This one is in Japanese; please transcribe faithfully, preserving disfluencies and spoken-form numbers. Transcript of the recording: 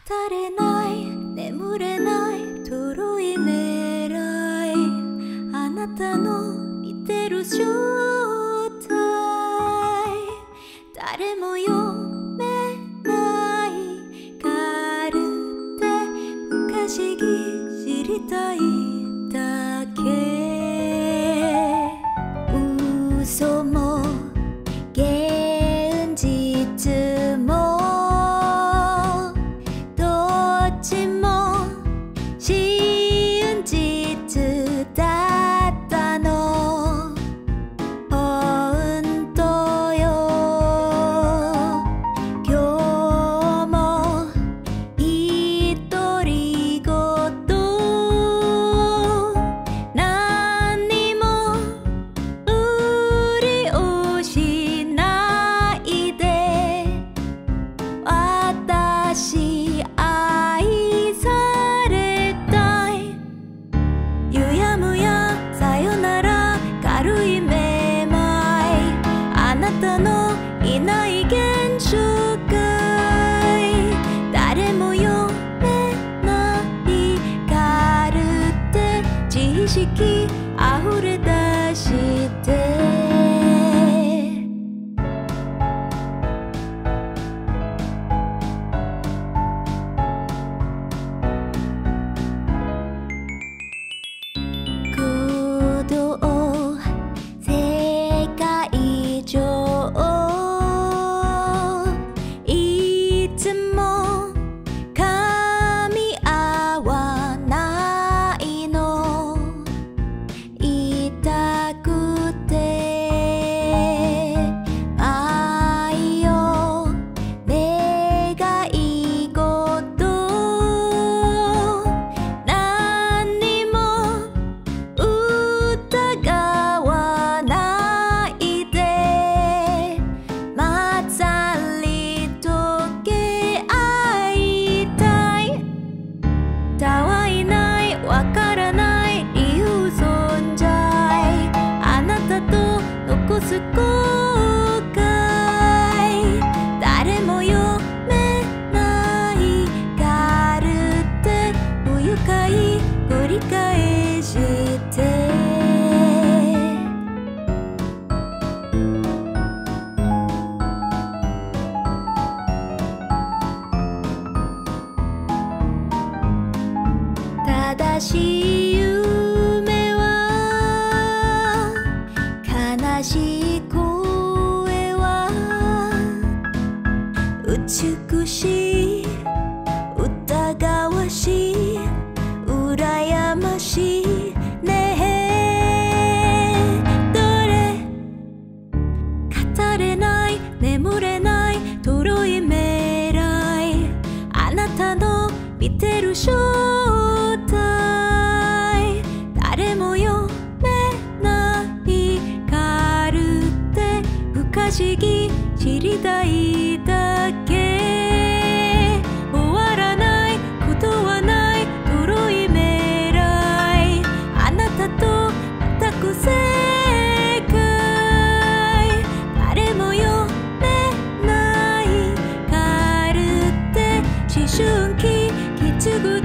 語れない眠れない遠い未来、あなたの見てる正体、誰も読めないカルテ、不可思議知りたいだけ。嘘も現実もどっちも真実だったの、本当よ。今日も独り言、何にも無理をしないで、私愛されたい。ゆやむやさよなら軽いめまい、あなたのいない現象界、誰も読めないカルテ、知識あふれ出して行動世界上、いつも噛み合わないの、痛くて愛よ願い事、何にも疑わないで、まさり溶け合いたい。たわいないわからない理由存在、あなたと残す後悔、誰も読めないカルテ、不愉快繰り返して正しい夢は悲しい声は美しい疑わしい羨ましいね。どれ語れない眠れない遠い未来、あなたの見てる正体、誰も読めないカルテ、不可思議知りたいだけ。終わらないことはない遠い未来、あなたと全く正解、誰も読めないカルテ、思春期きつぐ